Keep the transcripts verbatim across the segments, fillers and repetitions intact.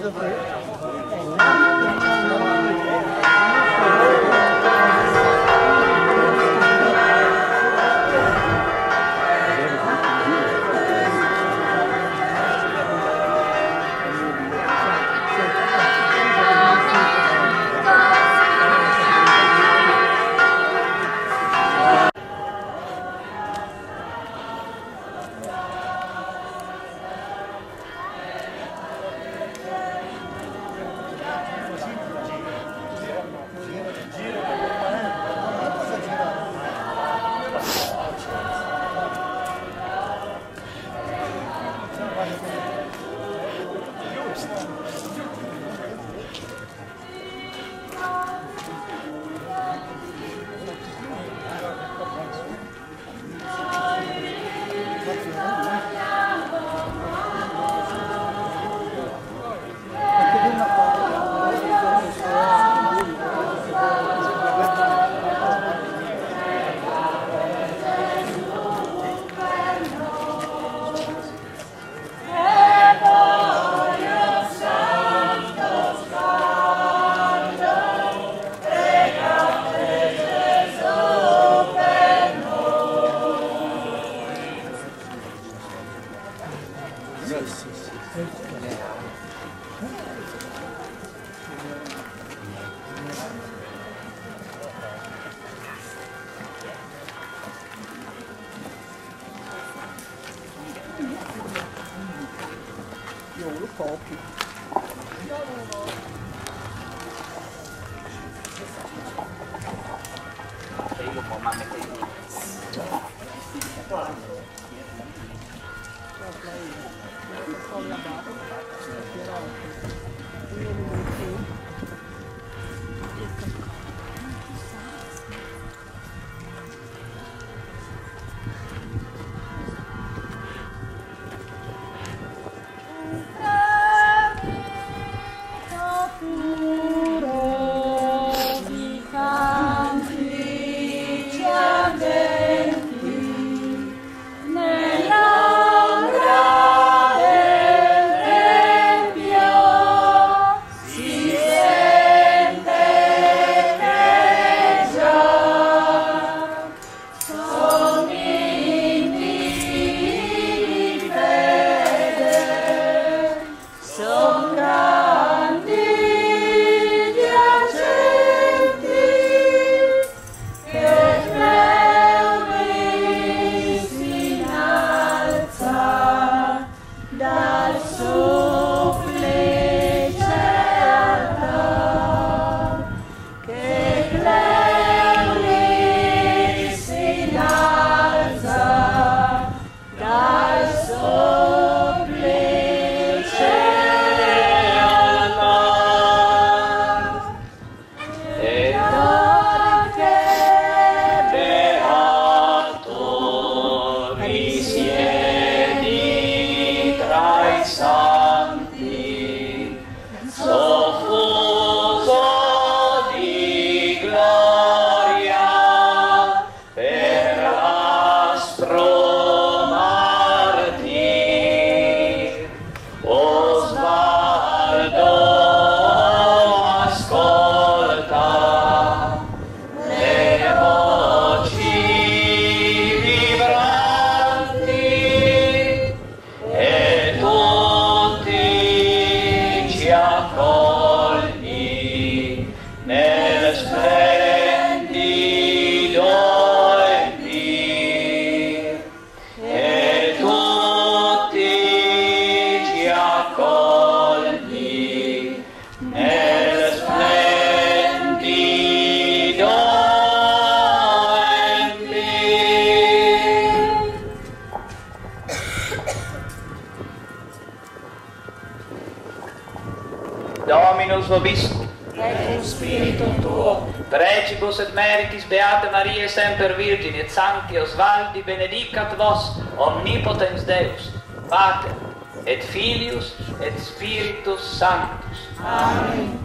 Dominus vobiscum. Et cum spiritu tuo. Precibus et meritis Beata Maria Semper Virgini et Sancti Osvaldi benedicat vos omnipotens Deus, Pater et Filius et Spiritus Sanctus. Amen.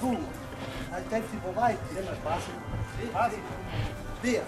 tu, hai tempi vai, sembra facile. Facile. Via.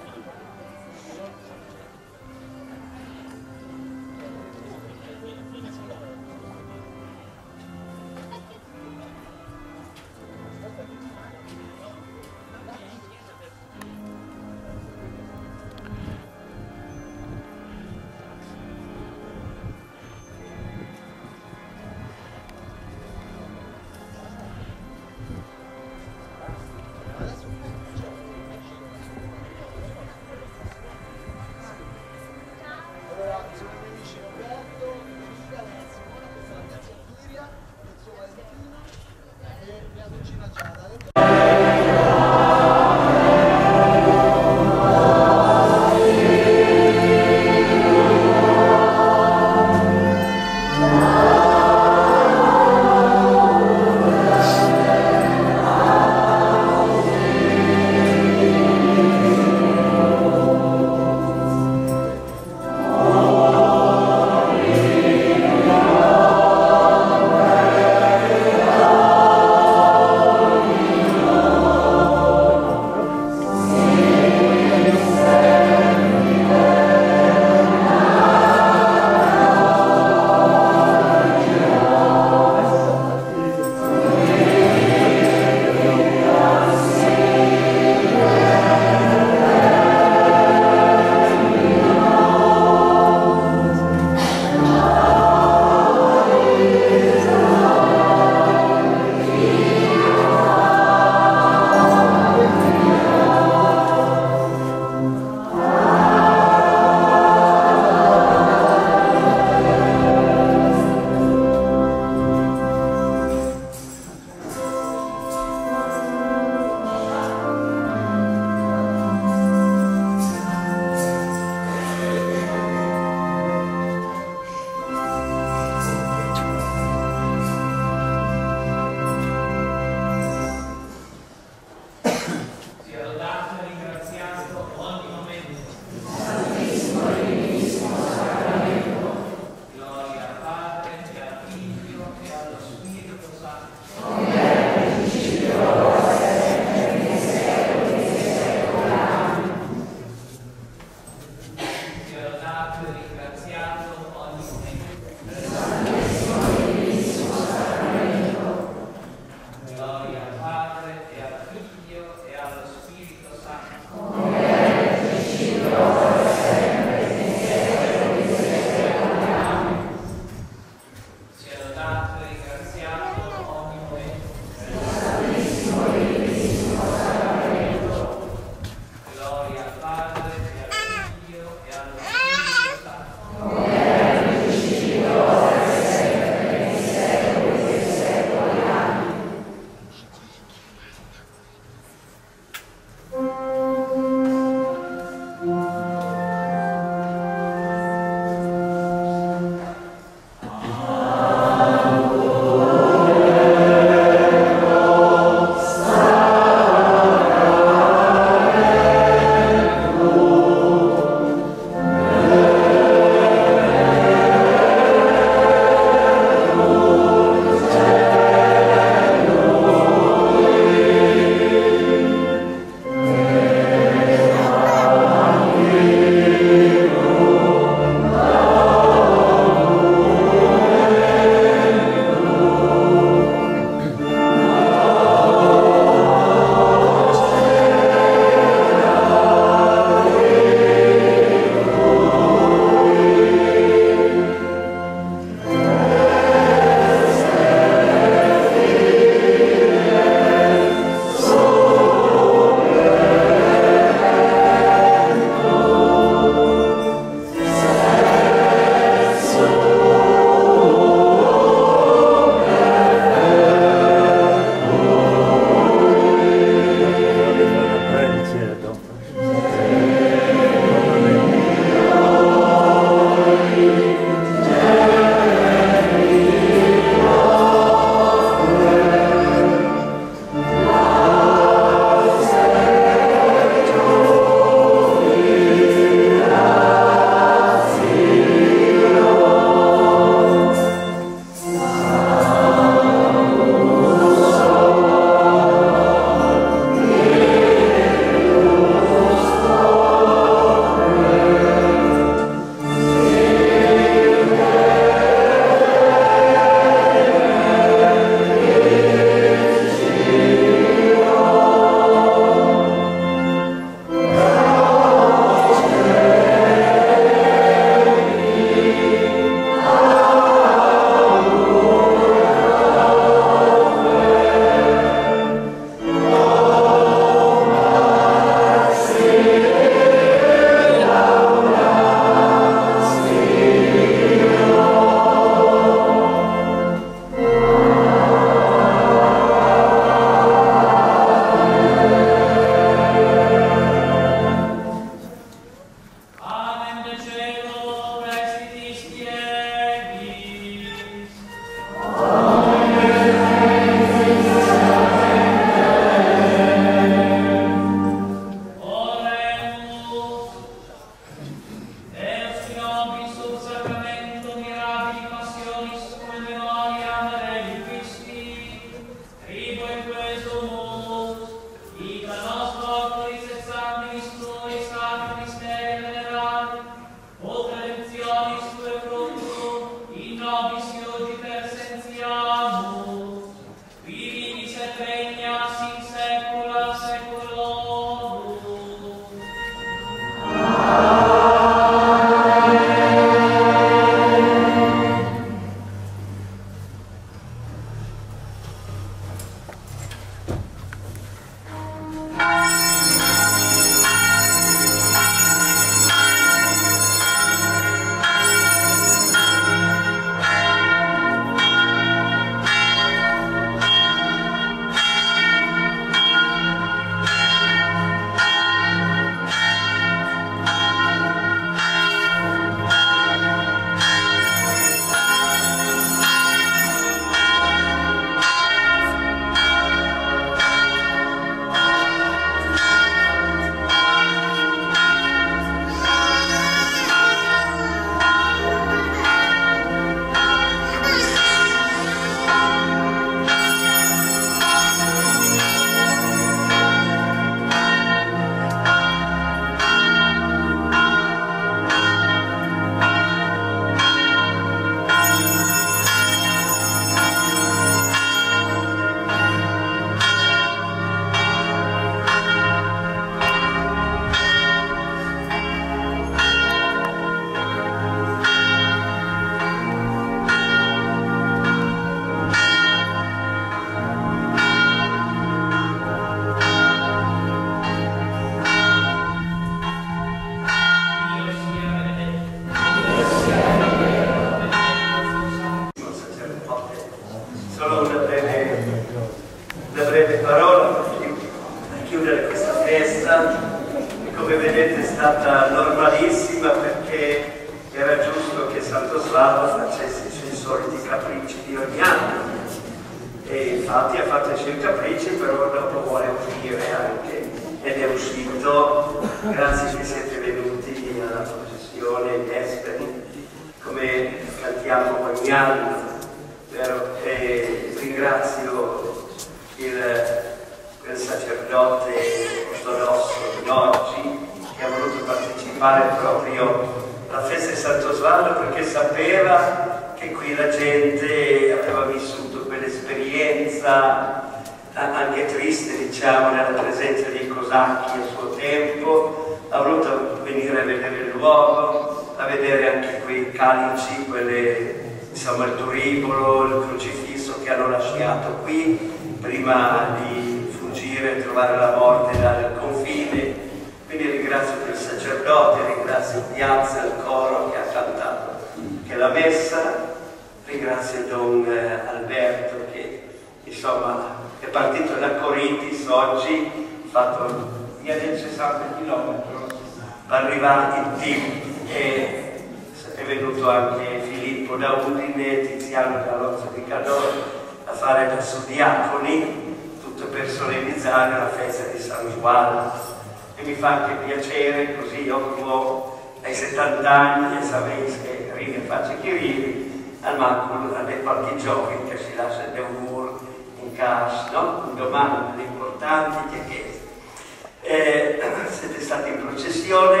solo una breve, una breve parola per chiudere questa festa. Come vedete è stata normalissima perché era giusto che Sant'Osvaldo facesse i suoi soliti capricci di ogni anno. E infatti ha fatto i suoi capricci, però dopo vuole uscire anche, ed è uscito. Grazie che siete venuti alla processione in Esperi, come cantiamo ogni anno, vero? E ringrazio il, il sacerdote ortodosso di oggi che ha voluto partecipare proprio alla festa di Sant'Osvaldo perché sapeva che qui la gente aveva vissuto quell'esperienza anche triste, diciamo, nella presenza dei cosacchi a suo tempo. Ha voluto venire a vedere il luogo, a vedere anche quei calici, quelle, insomma, il turibolo, il crocifisso che hanno lasciato qui prima di fuggire e trovare la morte dal confine. Quindi ringrazio il sacerdote, ringrazio Piazza, il coro che ha cantato che la messa, ringrazio Don Alberto che insomma è partito da Coritis oggi, ha fatto via del sessanta chilometri per arrivare in team, e è venuto anche Filippo da Udine, Tiziano da Lozzo di Cadore a fare da suddiaconi, tutto per solennizzare la festa di San Giovanni. E mi fa anche piacere, così io come ai settanta anni e sapete che ride faccia chi ride, al macul alle qualche giovane che si lascia da un muro in casa, no? Un domani importanti che chiede. Eh, siete stati in processione,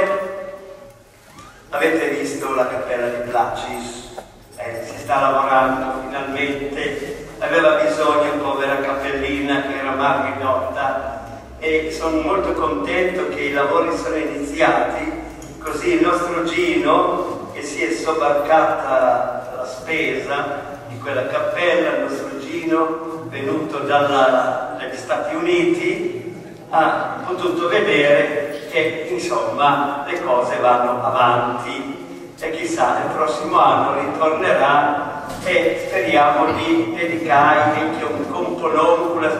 avete visto la cappella di Placis, eh, si sta lavorando finalmente, aveva bisogno, povera cappellina che era mal ridotta, e sono molto contento che i lavori sono iniziati, così il nostro Gino, che si è sobbarcata la spesa di quella cappella, il nostro Gino, venuto dalla, dagli Stati Uniti, ha potuto vedere che insomma le cose vanno avanti e chissà il prossimo anno ritornerà e speriamo di dedicare anche un compolone con la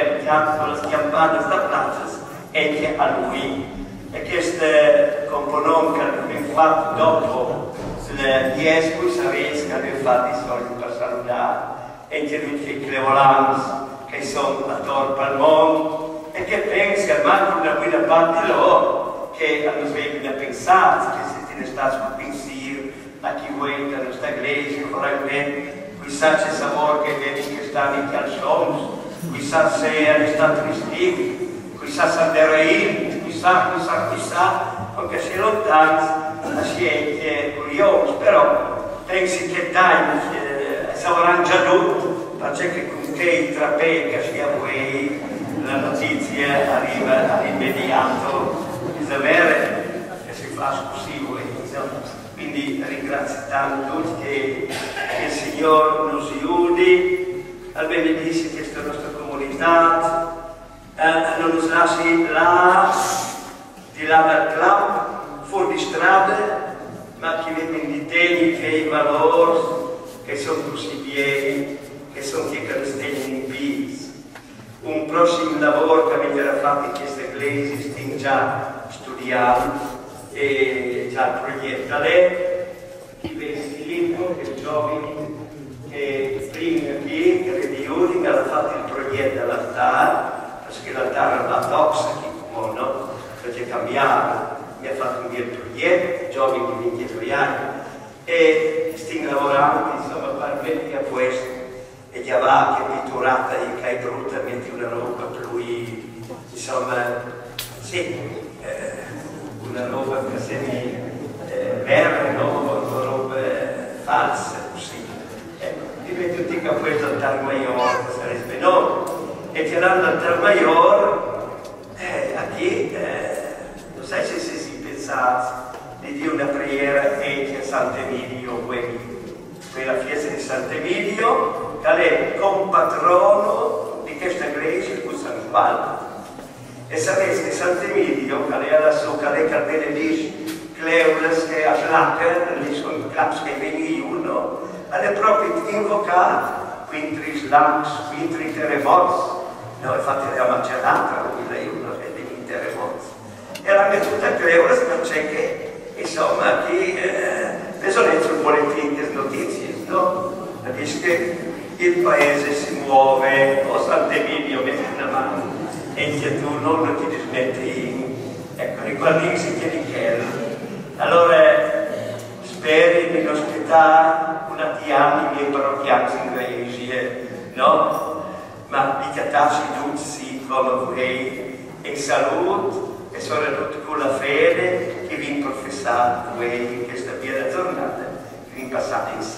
schiampata sta plaza anche a lui. E questo compolone che abbiamo fatto dopo le dieci saresti che abbiamo fatto i soldi per salutare anche tutti i clevolans che sono a Tor al mondo e che pensi manco una guida parte loro che hanno sveglio da pensare che se te ne sta a pensiero a chi vuoi da questa iglesia, probabilmente, chissà c'è sapore che vedi che sta in calzoni, chissà se è stato tristino, chissà se andrei, chissà, chissà, chissà, anche se lontano, la scienza è curiosa, però pensi che dai, eh, si arrangia tutto, perché che con che il trapecca sia voi, la notizia arriva all'immediato, bisogna avere che si fa così, voi, insomma. Quindi ringrazio tanto che, che il Signore nos aiuti a benedire questa nostra comunità, eh, non nos lasci là, di là dal club, fuori di strada, ma che vengono di te, che i valori, che sono così vieni, che sono che castelli in peace. Un prossimo lavoro che verrà fatto in questa iglesia, stiamo già studiando, e già il progetto a lei, chi vede Filippo, che è il giovane, che prima qui, che è di Udine, ha fatto il progetto all'altare, perché l'altare era la doxa, come no? Perché cambiava, mi ha fatto un bel progetto, giovane di ventidue anni, e stiamo lavorando, insomma, per mettere a questo, e già va che è pitturata e che è brutta, metti una roba per lui, insomma, sì. Eh, una roba che semi eh, vera, no? Una roba falsa, così. Ecco, diventa tutti che questo altar maior, sarebbe no? E tirando l'altar maior, eh, a chi, eh, non sai se si pensa di dire una preghiera anche a Sant'Emilio, quella fiesta di Sant'Emilio, che è compatrono di questa iglesia con San Giovanni. E sapete che Sant'Emilio, che è la sua caleca benedice, Cleulas, che è a Schlacker, lì sono i claps che venivano, è proprio invocato quintris langs, quintri terremots, no, infatti era Macerata, lui lei una degli terremoti. Era tutta creola, non c'è che, insomma, che eh, adesso leggo il bollettino delle notizie, no? Capisci che il paese si muove, o Sant'Emilio mette una mano, e che tu non ti dismetti, ecco, riguardi-si che di che. Allora, speri in ospitare una di anni miei parrocchiani inglesi, no? Ma di cattarsi tutti come voi in salute e soprattutto con la fede che vi professate voi questa bella giornata che vi passate insieme.